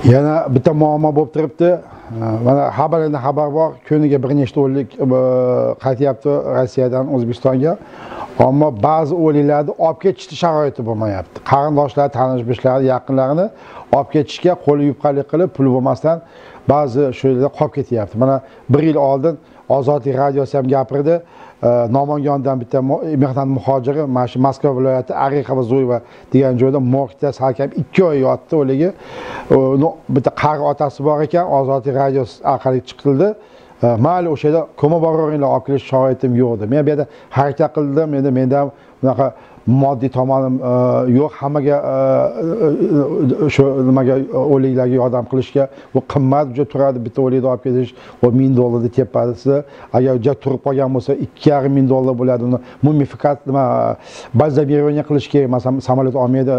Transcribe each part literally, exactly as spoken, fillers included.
Yana bitta muammo bo'lib turibdi. Mana xabarlarda xabar bor, kuniga bir nechta o'lik qaytyapti Rossiyadan O'zbekistonga. Ammo ba'zi o'liklarni olib ketishni sharoiti bo'lmayapti. Qarindoshlar, tanish-bishlar, yaqinlarini olib ketishga qo'li yupqalik qilib, pul bo'lmasdan ba'zi shu yerda qolib ketyapti. Mana bir yil oldin Ozodlik radiosi ham gapirdi. Namangandan bitta mehnat muhojiri, mana shu Moskva viloyati Ariqova Zoyeva degan joyda morgda salkam ikki oy yotdi o'ligi. Bitta qari otasi bor ekan, Ozodlik radiosi orqali chiqildi. Mayli o'sha yerda koma boraveringlar, olib kelish sharoitim yo'q edi. Men bu yerda harakat qildim, endi menda bunaqa moddiy tomonim yo'q, hammaga shu nimaga o'liklarga yordam qilishga bu qimmat juda turadi. Bitta o'likni olib ketish o ming dollarni tepadi. Agar juda turib qolgan bo'lsa ikki yarim ming dollar bo'ladi. Uni mumifikatsiya nima balzamирование qilish kerak. Masalan, samolyot olmaydi,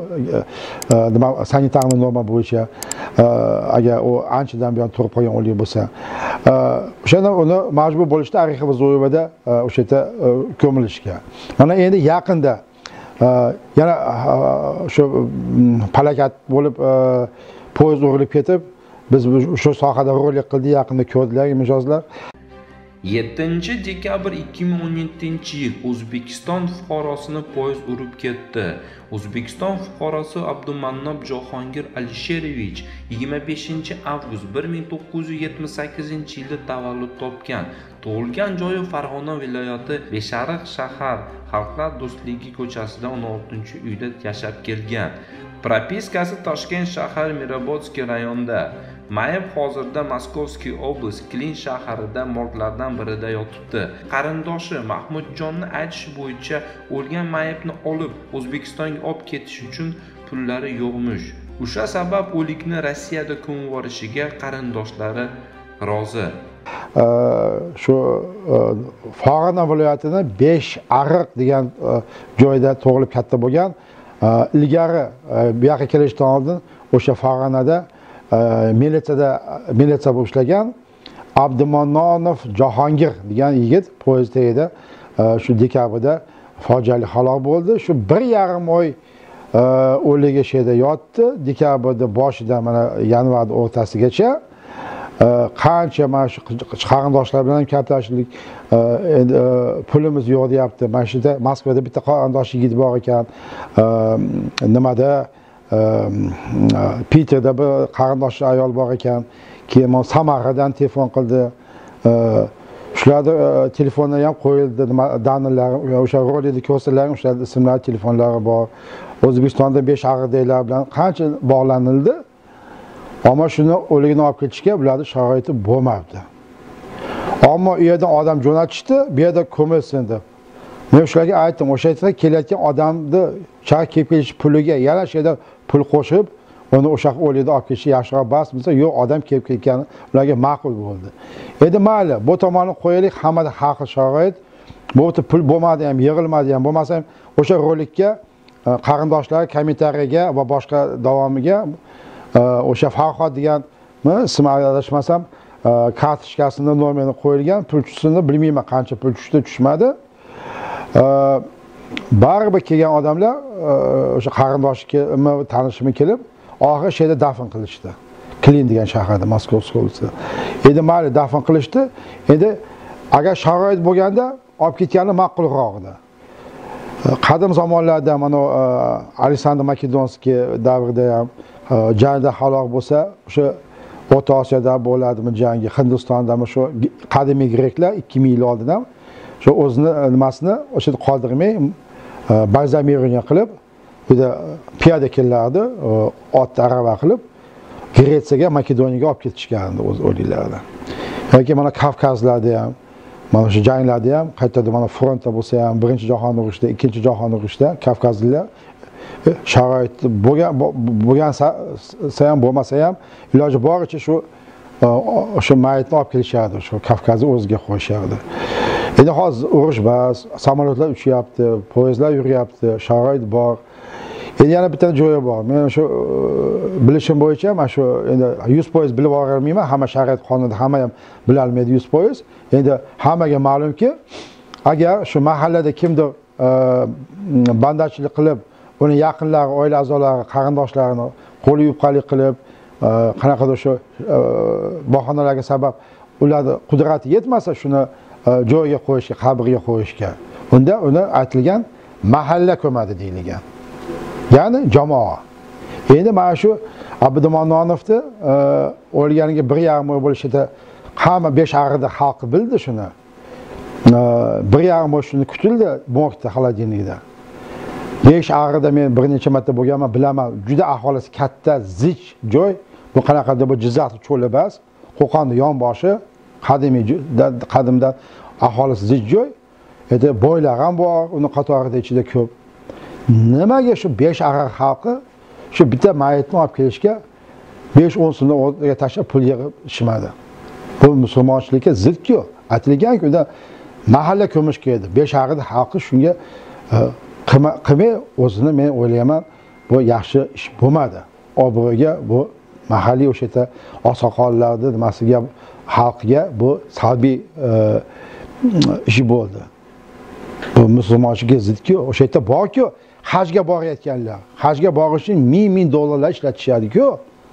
nima sanitarniy norma bo'yicha agar u anchadan buyon turib qolgan o'lik bo'lsa. O'shanda uni majbur bo'lishdi Ariqova Zoyevada o'sha yerda ko'milishga. Mana endi yaqinda yana shu falokat bo'lib poyezd urilib ketib, biz shu sohada rolik qildik, yaqinda ko'rdilar mijozlar. yettinchi dekabr ikki ming o'n yettinchi yil O'zbekiston fuqarosini poyezd urib ketdi. O'zbekiston fuqarosi Abdumannob Jahongir Alisherovich yigirma beshinchi avgust bir ming to'qqiz yuz yetmish sakkizinchi yilda tavallud topgan. Tug'ilgan joyi Farg'ona viloyati Beshariq shahar Xalqlar do'stligi ko'chasida o'n oltinchi uyda yashab kelgan. Propiskasi Toshkent shahar Mirobodskiy rayonida. Mayib hozirda Moskovskiy oblast Klin shahrida morglardan birida yotibdi. Qarindoshi Mahmudjonning aytishi bo'yicha o'lgan mayibni olib O'zbekistonga olib ketish uchun pullari yo'qmish. O'sha sabab o'likni Rossiyada ko'mib yuborishiga qarindoshlari rozi. Shu Farg'ona viloyatining besh ariq degan joyda tug'ilib katta bo'lgan. Ilgari bu yoqqa kelishdan oldin o'sha Farg'onada militsiyada militsiya bo'lib ishlagan Abdumannob Jahongir degan yigit poyezdda shu dekabrda fojiali halok bo'ldi. Shu bir yarim oy o'ligi sheda yotdi. Dekabrda boshidan mana yanvar o'rtasigacha qancha mana shu qarindoshlar bilan gaplashdik. Endi pulimiz yo'q deyapti. Mana shu yerda Moskvada bitta qarindosh yigit bor ekan. Nimada Peterda bir qarindosh ayol bor ekan. Keyin Samaradan telefon qildi. Shularni telefonlari ham qo'yildi, danillar, o'sha rolikni ko'rsalar, o'shalarning ismlari, telefonlari bor. O'zbekistonda besh ariqdagilar bilan qancha bog'lanildi. Ammo shuni o'ligini olib ketishga ularning sharoiti bo'lmadi. Ammo u yerdan odam jo'natishdi, bu yerda ko'milsin deb. Men shularga aytdim, o'sha yerga kelayotgan odamni shahar kelib kelish puliga yana shu yerda pul qo'shib, uni o'sha o'likni olib ketish yaxshiroq bas bo'lsa, yo'q, odam kelib ketgani ularga ma'qul bo'ldi. Endi mayli, bu tomonni qo'yaylik, hammada har xil sharoit. Bu yerda pul bo'lmadi ham, yig'ilmadi ham, bo'lmasa ham o'sha rolikka qarindoshlar kommentariyaga va boshqa davomiga o'sha Farhod degan ismi adashmasam kartochkasini nomeri qo'yilgan, pul tushsini bilmayman qancha pul tushdi, tushmadi. Baribir kelgan odamlar o'sha qarindoshimi, tanishimi kelib, oxiri shu yerda dafn qilishdi. Klin degan shaharda, Moskovskiy oblastida. Endi mayli dafn qilishdi. Endi agar sharoit bo'lganda olib ketgani ma'qulroq edi. Qadim zamonlarda mana Aleksandr Makedonskiy davrida ham jangda halok bo'lsa, o'sha O'rta Osiyoda bo'ladimi jangi, Hindistondami shu qadimiy greklar ikki ming yil oldin ham shu o'zini nimasini o'sha yerda qoldirmay balzamирование qilib, bu yerda piyoda kelardi, otda arava qilib Gretsiyaga, Makedoniyaga olib ketishgan o'z o'liklarni. Yoki mana Kavkazlarda ham, mana shu janglarda ham, qayerda mana frontda bo'lsa ham, birinchi jahon urushida, ikkinchi jahon urushida Kavkazliklar sharoit bo'lgan bo'lgansa ham bo'lmasa ham iloji boricha shu o'sha mayitni olib kelishardi, shu Kavkazni o'ziga qo'yishardi. Endi hozir urush bas, samolyotlar uchyapti, poyezdlar yuryapti, sharoit bor. Endi yana bitta joyi bor. Men shu bilishim bo'yicha mana shu endi yuz foiz bilib olmayman, hamma shariat qonunda hamma ham bila olmaydi yuz foiz. Endi hammaga ma'lumki, agar shu mahallada kimdir bandachilik qilib, uni yaqinlari, oila a'zolari, qarindoshlarini qo'li yupqalik qilib, qanaqadir o'sha baholalarga sabab ularni qudrati yetmasa shuni joyiga qo'yishga, qabrga qo'yishga, unda uni aytilgan mahalla ko'madi deyilgan. Ya'ni jamoa. Endi mana shu Abdumannonovni o'lganiga bir yarim oy bo'lishida hamma besh ag'rida xalqi bildi shuni. bir yarim oy shuni kutildi morgda, xolodilnikda. besh ag'rida men bir necha marta bo'lganman, bilaman. Juda aholisi katta, zich joy. Bu qanaqadir bu Jizzax cho'li emas. Qo'qonning yonboshi, qadimiy qadimdan aholisi zich joy. Endi boylar ham bor, uni qatorida ichida ko'p. Nimaga shu besh ag'ar xalqi shu bitta mayitni olib kelishga besh o'n so'mni o'rtaga tashlab pul yig'ib ishmadi? Bu musulmonchilikka zid-ku. Aytilgan-ku, unda mahalla ko'mish kerak. besh ag'ar xalqi shunga qilmay o'zini men o'ylayman, bu yaxshi ish bo'lmadi. Obro'ga bu mahalliy o'sha yerda oqsoqollarning nimasiga, xalqga bu salbiy ish bo'ldi. Bu musulmonchilikka zid-ku. O'sha yerda bor-ku, hajga borayotganlar. Hajga borish uchun ming ming dollarlar ishlatishadi-ku.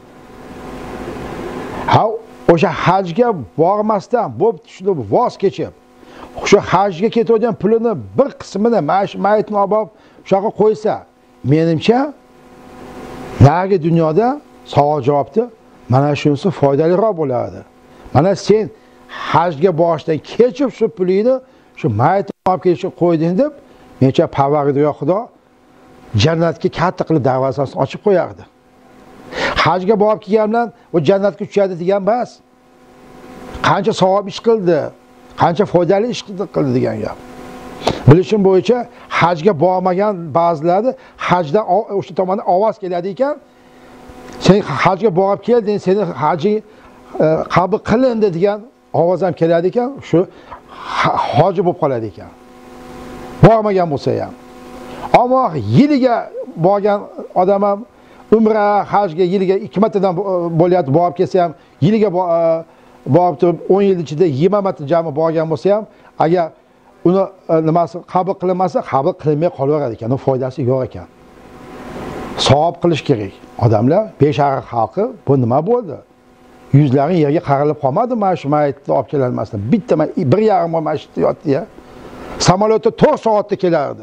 Ha, o'sha hajga bormasdan bo'p shuni voz kechib, o'sha hajga ketadigan pulini bir qismini mayitni olib borib shunaqa qo'ysa, menimcha nagi dunyoda savol javobni mana shunisi foydaliroq bo'lardi. Mana sen hajga borishdan kechib shu pulingni shu mayitni olib kelishga qo'yding deb, mencha Parvardigor Xudo jannatga katta qilib darvozasini ochib qo'yardi. Hajga borib kelgan bilan u jannatga tushadi degan emas. Qancha savob ish qildi, qancha foydali ish qildi degan gap. Bilishim bo'yicha hajga bormagan ba'zilarni hajdan o'sha tomondan ovoz keladi ekan. Sen hajga borib kelding, seni haji qabul qilindi degan ovoz ham keladi ekan, shu hoji bo'lib qoladi ekan. Bormagan bo'lsa ham. Ammo yiliga borgan odam ham umra, hajga yiliga ikki martadan bo'lyapti, borib kelsa ham, yiliga borib turib o'n yil ichida yigirma marta jami borgan bo'lsa ham, agar uni nimasi qabul qilinmasa, qabul qilinmay qolaveradi ekan, uni foydasi yo'q ekan. Savob qilish kerak. Odamlar besh ag'ar xalqi bu nima bo'ldi? Yuzlari yerga qarilib qolmadi mana shu mayitni olib kelolmasdan. Bitta bir yarim oy mashitda yotdi-ya. Samolyotda to'rt soatda kelardi.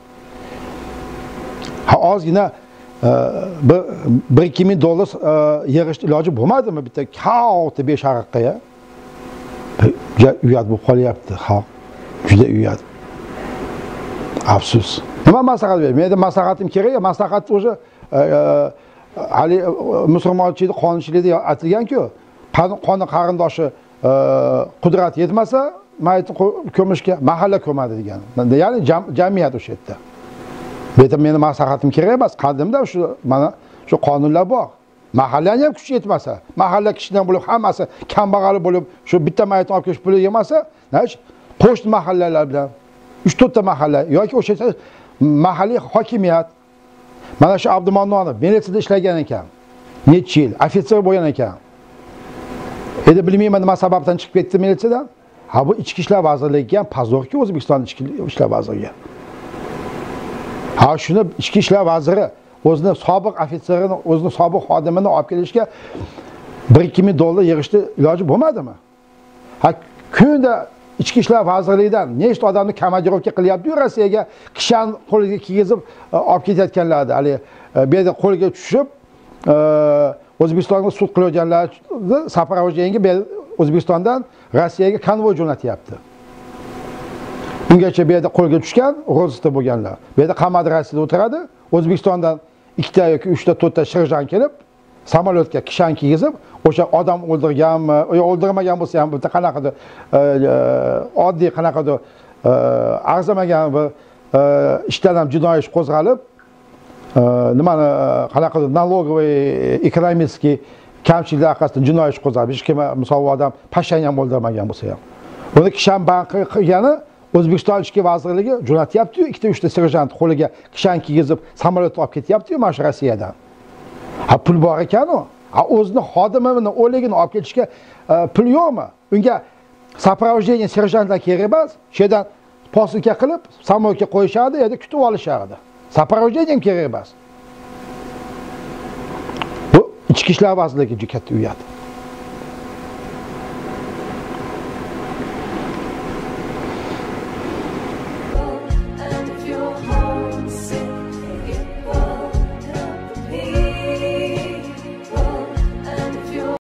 Ha, ozgina bir ikki ming dollar yig'ishni iloji bo'lmadimi bitta katta besh ag'arga? Uyat bo'lib qolyapti xalq. Juda uyat. Afsus. Nima maslahat beraymi? Menda maslahatim kerak, maslahat o'sha hali musulmonchilik qonunchilikda aytilgan-ku, qoni qarindoshi qudrat yetmasa, mayitni ko'mishga mahalla ko'madi degan. Ya'ni jamiyat o'sha yerda. Bu yerda meni maslahatim kerak emas. Qadimda shu mana shu qonunlar bor. Mahallani ham kuchi yetmasa, mahalla kishidan bo'lib hammasi kambag'al bo'lib, shu bitta mayitni olib kelish puli yemasa, qo'shni mahallalar bilan uch to'rtta mahalla yoki o'sha mahalliy hokimiyat. Mana shu Abdumannonov militsiyada ishlagan ekan. Necha yil ofitser bo'lgan ekan. Endi bilmayman nima sababdan chiqib ketdi militsiyadan. Ha, bu ichki ishlar vazirligiga ham pozorki, O'zbekiston ichki ishlar vaziriga. Ha, shuni ichki ishlar vaziri o'zini sobiq ofitserini, o'zini sobiq xodimini olib kelishga bir ikki ming dollar yig'ishni iloji bo'lmadimi? Ha, kunda ichki ishlar vazirligidan nechta odamni komandirovka qilyapti Rossiyaga, kishan qo'liga kiygizib olib ketayotganlardi. Hali bu yerda qo'lga tushib O'zbekistonga sud qilayotganlarni safarovjenga O'zbekistondan Rossiyaga konvoy jo'natyapti. Ungacha bu yerda qo'lga tushgan, rozisda bo'lganlar. Bu yerda qamoqda Rossiyada o'tiradi, O'zbekistondan ikkita yoki uchta to'rtta shirjan kelib, samolyotga kishan kiygizib, o'sha odam o'ldirganmi, yo o'ldirmagan bo'lsa ham bitta qanaqadir oddiy qanaqadir arzamagan bir ishdan ham jinoiy ish qo'zg'alib, nimani qanaqadir налоговый, ekonomik kamchiliklar orqasidan jinoiy ish qo'zg'alib, hech kim misol odam pashang ham o'ldirmagan bo'lsa ham. Uni kishan bank qilgani O'zbekiston ichki vazirligi jo'natyapti-yu, ikkita uchta serjant qo'liga kishan kiygizib samolyotga olib ketyapti-yu mana shu Rossiyadan. Ha, pul bor ekan-ku. Ha, o'zini xodimini o'ligini olib ketishga pul yo'qmi? Unga safarovjeniya serjantlar kerak emas. Shu yerdan posilka qilib samolyotga qo'yishadi yoki kutib olishardi. Safarovjeniya ham kerak emas. Bu ichki ishlar vazirligiga juda katta uyat.